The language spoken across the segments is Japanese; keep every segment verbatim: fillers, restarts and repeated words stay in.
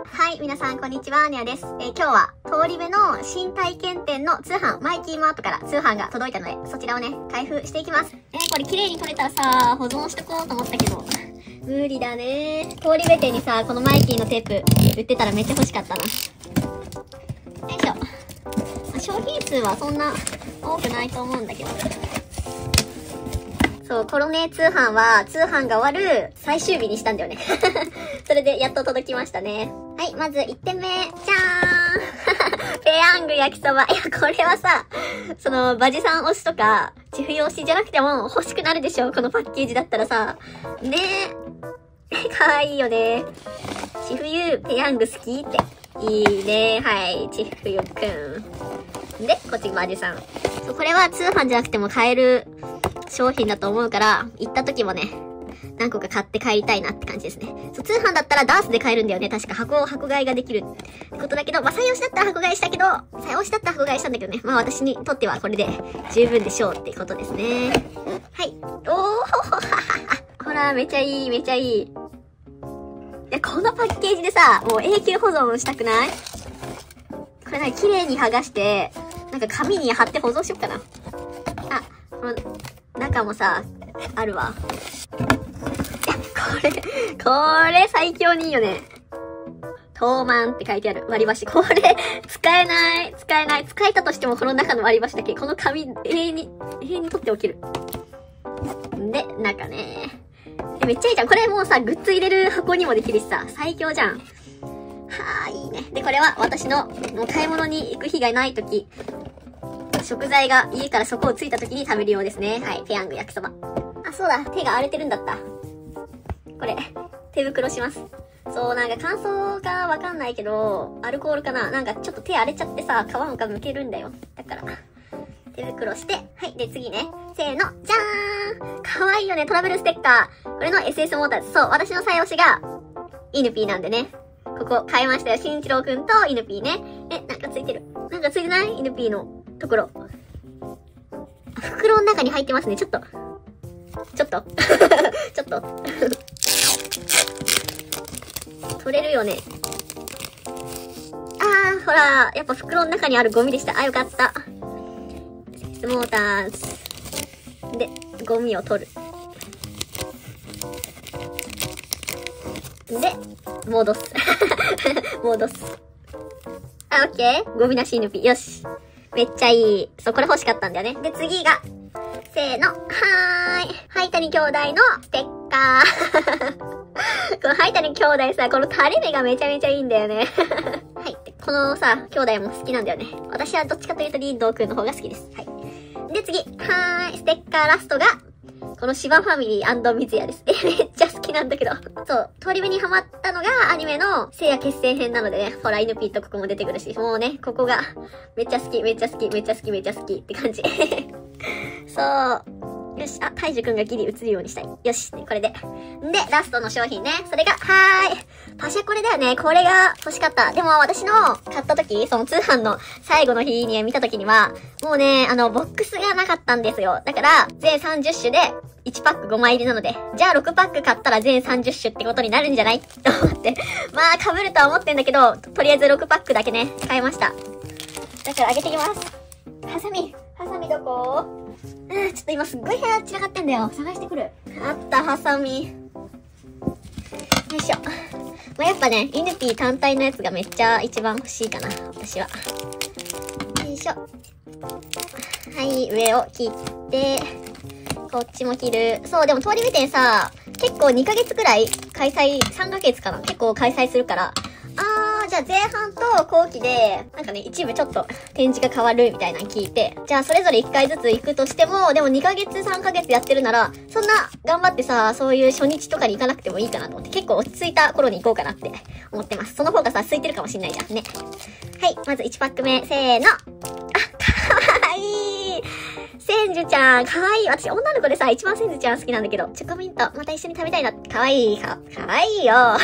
はい、皆さんこんにちは、ネアです。えー、今日は通り部の新体験店の通販、マイキーマートから通販が届いたので、そちらをね、開封していきます。えー、これ綺麗に取れたらさ、保存しとこうと思ったけど、無理だね。通り部店にさ、このマイキーのテープ売ってたらめっちゃ欲しかったな。よいしょ。商品数はそんな多くないと思うんだけど。そう、コロネ通販は通販が終わる最終日にしたんだよね。それでやっと届きましたね。はい、まずいってんめ。じゃーんペヤング焼きそば。いや、これはさ、その、バジさん推しとか、チフ用推しじゃなくても欲しくなるでしょ、このパッケージだったらさ。ねえ。かわいいよね。チフユペヤング好きって。いいね。はい、チフユくん。で、こっちバジさん。そう、これは通販じゃなくても買える商品だと思うから、行った時もね、何個か買って帰りたいなって感じですね。そう、通販だったらダースで買えるんだよね。確か箱を箱買いができるってことだけど、まあ、採用しだったら箱買いしたけど、採用しだったら箱買いしたんだけどね。まあ、私にとってはこれで十分でしょうっていうことですね。はい。おーほら、めちゃいい、めちゃいい。いや、このパッケージでさ、もう永久保存したくない？これなんか綺麗に剥がして、なんか紙に貼って保存しよっかな。あ、この中もさ、あるわ。これ、これ最強にいいよね。トーマンって書いてある割り箸。これ、使えない。使えない。使えたとしてもこの中の割り箸だけ。この紙、永遠に、永遠に取っておける。で、中ね。めっちゃいいじゃん。これもうさ、グッズ入れる箱にもできるしさ、最強じゃん。はぁ、いいね。で、これは私の、もう買い物に行く日がないとき、食材が家からそこをついたときに食べるようですね。はい、ペヤング焼きそば。あ、そうだ。手が荒れてるんだった。これ、手袋します。そう、なんか乾燥かわかんないけど、アルコールかな？なんかちょっと手荒れちゃってさ、皮がむけるんだよ。だから、手袋して、はい、で次ね。せーの、じゃーん！かわいいよね、トラベルステッカー。これの エスエス モーターズ。そう、私の最推しが、イヌピーなんでね。ここ、買いましたよ。しんいちろうくんとイヌピーね。え、なんかついてる。なんかついてない？イヌピーのところ。袋の中に入ってますね、ちょっと。ちょっとちょっと取れるよね。あー、ほら、やっぱ袋の中にあるゴミでした。あ、よかった。スモーターズ。で、ゴミを取る。で、戻す。戻す。あ、オッケー。ゴミなしヌピ。よし。めっちゃいい。そう、これ欲しかったんだよね。で、次が、せーの。はーい。はいたに兄弟のステッカー。このはいたに兄弟さ、この垂れ目がめちゃめちゃいいんだよね。はい。このさ、兄弟も好きなんだよね。私はどっちかというとリンドウくんの方が好きです。はい。で、次。はーい。ステッカーラストが、この芝ファミリー&ミズヤです。え、めっちゃ好きなんだけど。そう、通り部にハマったのがアニメの聖夜決戦編なのでね、ほら、イヌピーとここも出てくるし、もうね、ここがめっちゃ好き、めっちゃ好き、めっちゃ好き、めっちゃ好きって感じ。そう。よし、あ、タイジュくんがギリ映るようにしたい。よし、ね、これで。で、ラストの商品ね。それが、はーい。パシャコレだよね。これが欲しかった。でも私の買った時、その通販の最後の日に見た時には、もうね、あの、ボックスがなかったんですよ。だから、全さんじゅっ種で、いちパックごまい入りなので、じゃあろくパック買ったら全さんじゅっ種ってことになるんじゃないと思って。まあ、被るとは思ってんだけど、とりあえずろくパックだけね、買いました。だからあげてきます。ハサミ、ハサミどこ？うん、ちょっと今すっごい部屋散らかってんだよ。探してくる。あった、ハサミ。よいしょ。まあ、やっぱね、イヌピー単体のやつがめっちゃ一番欲しいかな、私は。よいしょ。はい、上を切って、こっちも切る。そう、でも通り部店さ、結構にかげつくらい開催、さんかげつかな結構開催するから。あー、じゃあ前半と後期で、なんかね、一部ちょっと展示が変わるみたいなの聞いて、じゃあそれぞれいっかいずつ行くとしても、でもにかげつさんかげつやってるなら、そんな頑張ってさ、そういう初日とかに行かなくてもいいかなと思って、結構落ち着いた頃に行こうかなって思ってます。その方がさ、空いてるかもしんないじゃんね。はい、まずいちパック目、せーの。あ、かわいい。センジュちゃん、かわいい。私、女の子でさ、一番センジュちゃん好きなんだけど、チョコミント、また一緒に食べたいな。かわいい。か、かわいいよ。はい、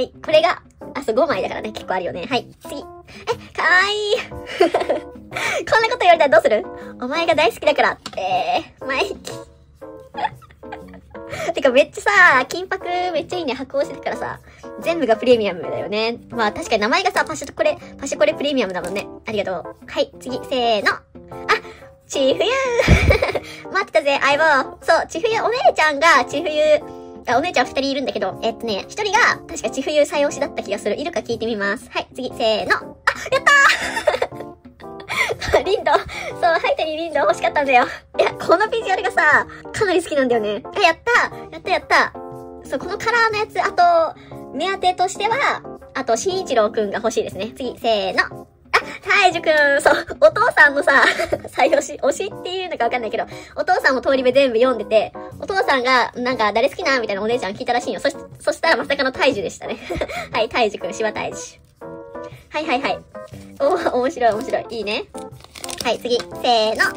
これが、あ、そう、ごまいだからね、結構あるよね。はい、次。え、かわいい。こんなこと言われたらどうする？お前が大好きだから。えー、マイキー。 てかめっちゃさ、金箔めっちゃいいね、発行してるからさ、全部がプレミアムだよね。まあ確かに名前がさ、パシュコレ、パシュコレプレミアムだもんね。ありがとう。はい、次、せーの。あ、ちふゆ待ってたぜ、相棒。そう、ちふゆ、お姉ちゃんがちふゆ、あ、お姉ちゃん二人いるんだけど、えっとね、一人が、確かちふゆ最推しだった気がする。いるか聞いてみます。はい、次、せーの。あ、やったーリンド。そう、ハイタにリンド欲しかったんだよ。いや、このビジュアルがさ、かなり好きなんだよね。あ、やったやったやったそう、このカラーのやつ、あと、目当てとしては、あと、しんいちろうくんが欲しいですね。次、せーの。あ、タイジュくん、そう、お父さんのさ、最推し、推しっていうのかわかんないけど、お父さんも通り部全部読んでて、お父さんが、なんか、誰好きなみたいなお姉ちゃん聞いたらしいよ。そし、そしたらまさかのタイジュでしたね。はい、タイジュくん、シワタイジュ。はいはいはい。おー、面白い面白い。いいね。はい、次、せーの。あ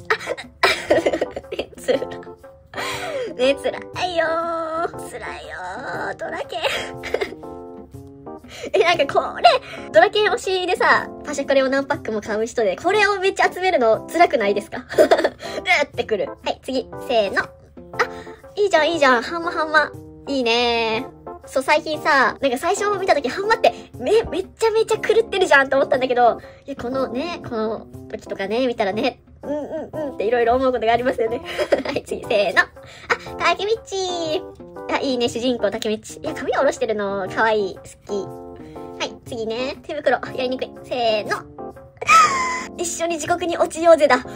ね、つら。ね、つらいよー。つらいよー、ドラケン。え、なんかこれ、ドラケン推しでさ、パシャコレを何パックも買う人で、これをめっちゃ集めるの辛くないですか？うーってくる。はい、次、せーの。あ、いいじゃん、いいじゃん。ハンマハンマ。いいねー。そう、最近さ、なんか最初見たときハンマって、め、めっちゃめちゃ狂ってるじゃんと思ったんだけど、いや、このね、この時とかね、見たらね、うんうんうんっていろいろ思うことがありますよね。はい、次、せーの。あ、タケミッチー。あ、いいね、主人公タケミッチ。いや、髪を下ろしてるの、かわいい、好き。はい、次ね、手袋、やりにくい。せーの。一緒に地獄に落ちようぜだ。や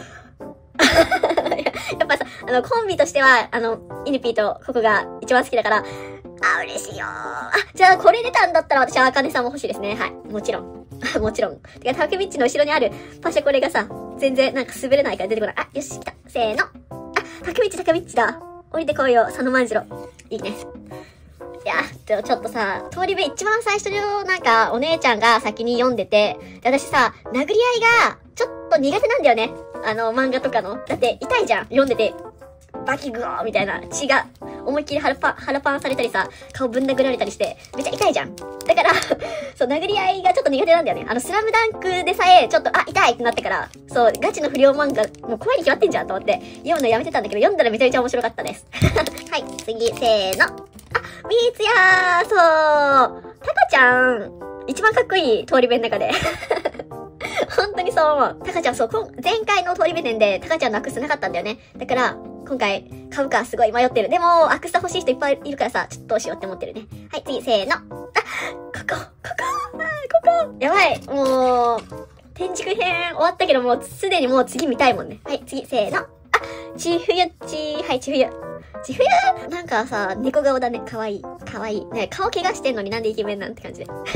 っぱさ、あの、コンビとしては、あの、イヌピーとココが一番好きだから、あ、嬉しいよー。あ、じゃあこれ出たんだったら私はアカネさんも欲しいですね。はい。もちろん。もちろん。てか、タケミッチの後ろにあるパシャコレがさ、全然なんか滑れないから出てこない。あ、よし、来た。せーの。あ、タケミッチ、タケミッチだ。降りてこいよ、佐野万次郎。いいね。いや、ちょ、ちょっとさ、通り部一番最初のなんか、お姉ちゃんが先に読んでて、で私さ、殴り合いが、ちょっと苦手なんだよね。あの、漫画とかの。だって、痛いじゃん。読んでて。バキグーみたいな血が思いっきり腹パン、腹パンされたりさ、顔ぶん殴られたりして、めっちゃ痛いじゃん。だから、そう、殴り合いがちょっと苦手なんだよね。あの、スラムダンクでさえ、ちょっと、あ、痛いってなってから、そう、ガチの不良漫画、もう怖いに決まってんじゃんと思って、読むのやめてたんだけど、読んだらめちゃめちゃ面白かったです。はい、次、せーの。あ、みーつやー、そう、タカちゃん、一番かっこいい、通り部の中で。本当にそう思う。タカちゃん、そう、前回の通り部店でタカちゃんのアクスタなかったんだよね。だから、今回、買うかすごい迷ってる。でも、アクスタ欲しい人いっぱいいるからさ、ちょっとどうしようって思ってるね。はい、次、せーの。あ、ここ、ここ、あここ。やばい。もう、天竺編終わったけどもう、すでにもう次見たいもんね。はい、次、せーの。あ、ちふゆっち。はい、ちふゆ。ちふゆなんかさ、猫顔だね。かわいい。かわいい。ね、顔怪我してんのになんでイケメンなんて感じで。はい、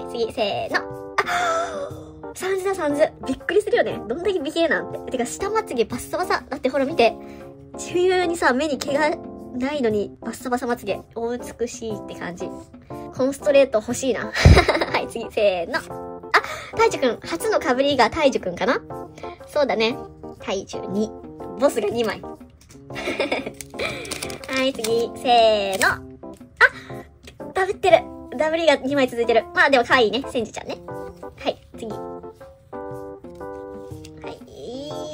次、せーの。あ、サンズだ、サンズ。びっくりするよね。どんだけ美形なんて。てか、下まつげバッサバサ。だってほら見て。ちふゆにさ、目に毛がないのに、バッサバサまつげ。お美しいって感じ。このストレート欲しいな。はい、次、せーの。あ、タイジュくん。初の被りがタイジュくんかな？そうだね。タイジュに。ボスがにまい。はい、次、せーの。あ、ダブってる。ダブリがにまい続いてる。まあでも可愛いね。センジちゃんね。はい、次。はい、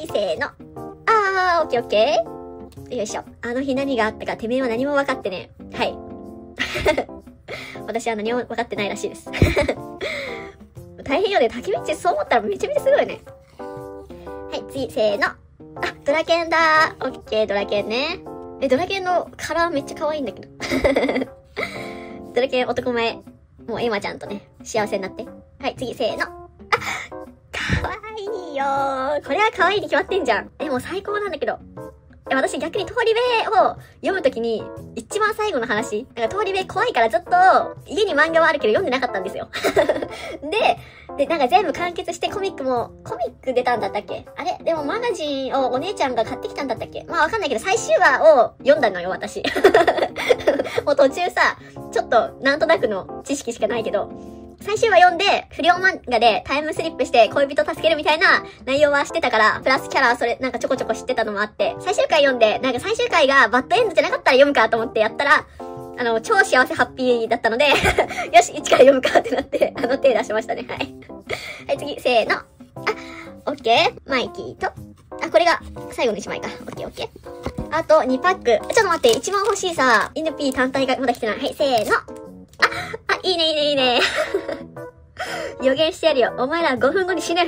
せーの。あー、オッケーオッケー。よいしょ。あの日何があったか、てめえは何も分かってね。はい。私は何も分かってないらしいです。大変よね。竹道そう思ったらめちゃめちゃすごいね。はい、次、せーの。あ、ドラケンだー。オッケー、ドラケンね。え、ドラケンのカラーめっちゃ可愛いんだけど。ドラケン男前。もうエマちゃんとね、幸せになって。はい、次、せーの。あ、かわいいよー。これは可愛いに決まってんじゃん。え、もう最高なんだけど。え、私逆に通り部を読むときに、一番最後の話、なんか通り部怖いからずっと、家に漫画はあるけど読んでなかったんですよ。で、で、なんか全部完結してコミックも、コミック出たんだったっけ？あれ？でもマガジンをお姉ちゃんが買ってきたんだったっけ？まあわかんないけど最終話を読んだのよ、私。もう途中さ、ちょっとなんとなくの知識しかないけど、最終話読んで、不良漫画でタイムスリップして恋人助けるみたいな内容はしてたから、プラスキャラそれなんかちょこちょこ知ってたのもあって、最終回読んで、なんか最終回がバッドエンドじゃなかったら読むかと思ってやったら、あの、超幸せハッピーだったので、よし、一から読むかってなって、あの、手出しましたね。はい。はい、次、せーの。あ、オッケー。マイキーと、あ、 あ、これが最後のいちまいか。オッケーオッケー。あとにパック。ちょっと待って、一番欲しいさ、イヌピー単体がまだ来てない。はい、せーの。あ、あ、いいねいいねいいね。予言してやるよ。お前らごふんごに死ぬ。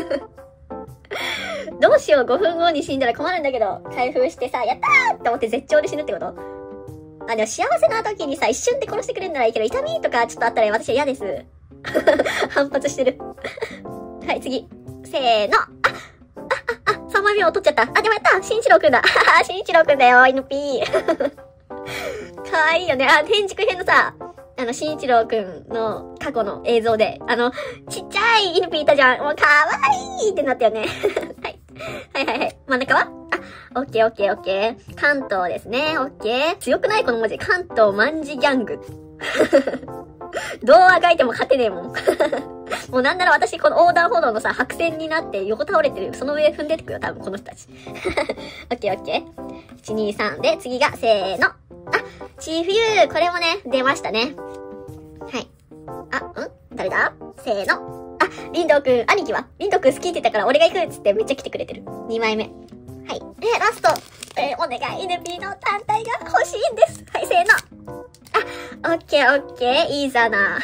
どうしよう、ごふんごに死んだら困るんだけど。開封してさ、やったーって思って絶頂で死ぬってこと？あ、でも幸せな時にさ、一瞬で殺してくれるならいいけど、痛みとかちょっとあったら私は嫌です。反発してる。はい、次。せーの。あ、あ、あ、あ、さんまいめを取っちゃった。あ、でもやったしんいちろうくんだ。しんいちろうくんだよ、イヌピー。かわいいよね。あ、天竺編のさ、あの、しんいちろうくんの過去の映像で、あの、ちっちゃいイヌピーいたじゃん。もうかわいいってなったよね。はい。はいはいはい。真ん中はあ、オッケーオッケーオッケー。関東ですね。オッケー。強くないこの文字。関東万事ギャング。どうあがいても勝てねえもん。もうなんなら私この横断歩道のさ、白線になって横倒れてる。その上踏んでてくよ、多分この人たち。オッケーオッケー。いち、に、さんで、次が、せーの。あ、チーフユー。これもね、出ましたね。はい。あ、ん誰だせーの。あ、リンドウくん、兄貴はリンドウくん好きって言ったから俺が行くっつってめっちゃ来てくれてる。にまいめ。はい。で、ラスト。えー、お願い、イヌピーの単体が欲しいんです。はい、せーの。あ、オッケーオッケー。いいざな。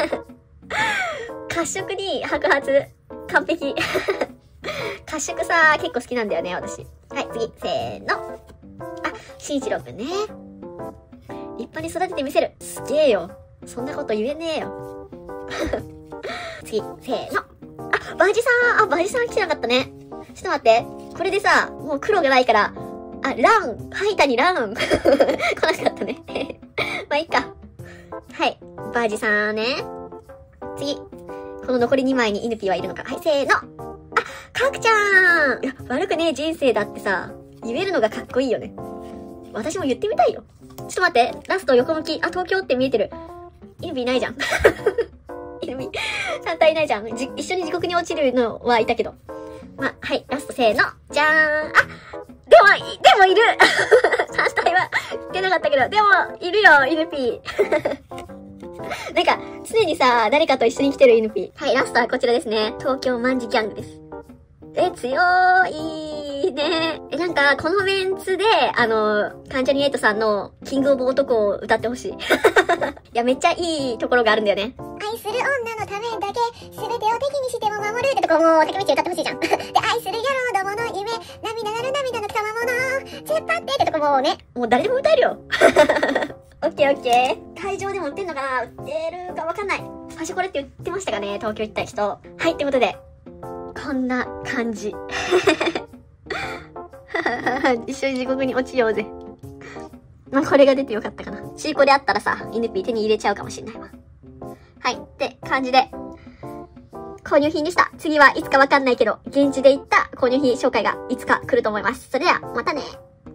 褐色に白髪。完璧。褐色さ、結構好きなんだよね、私。はい、次。せーの。あ、しんいちろうくんね。立派に育ててみせる。すげえよ。そんなこと言えねえよ。次、せーの。あ、バージさん。あ、バージさん来てなかったね。ちょっと待って。これでさ、もう黒がないから、あ、ラン。はいたにラン。来なかったね。まあ、いいか。はい。バージさんね。次。この残りにまいにイヌピーはいるのか。はい、せーの。あ、カクちゃん。いや、悪くねえ人生だってさ、言えるのがかっこいいよね。私も言ってみたいよ。ちょっと待って。ラスト横向き。あ、東京って見えてる。イヌピーいないじゃん。イヌピー単体いないじゃん。じ、一緒に地獄に落ちるのはいたけど。ま、はい。ラストせーの。じゃーん。あ、でも、でもいる単体は出なかったけど、でも、いるよ、イヌピー。なんか、常にさ、誰かと一緒に来てるイヌピー。はい、ラストはこちらですね。東京卍ギャングです。え、強いね。え、なんか、このメンツで、あの、関ジャニエイトさんの、キングオブ男を歌ってほしい。いや、めっちゃいいところがあるんだよね。 愛する女のためだけ、すべてを敵にしても守るってとこも、竹道歌ってほしいじゃん。で、愛する野郎どもの夢、涙なる涙の賜物、突っ張ってってとこもね。 もう誰でも歌えるよ。オッケーオッケー。会場でも売ってんのかな？売ってるかわかんない。最初これって売ってましたかね？東京行った人。はい、ってことで。こんな感じ。一緒に地獄に落ちようぜ。まあ、これが出てよかったかな。シーコであったらさ、イヌピー手に入れちゃうかもしんないわ。はい、って感じで、購入品でした。次はいつかわかんないけど、現地で行った購入品紹介がいつか来ると思います。それでは、またね。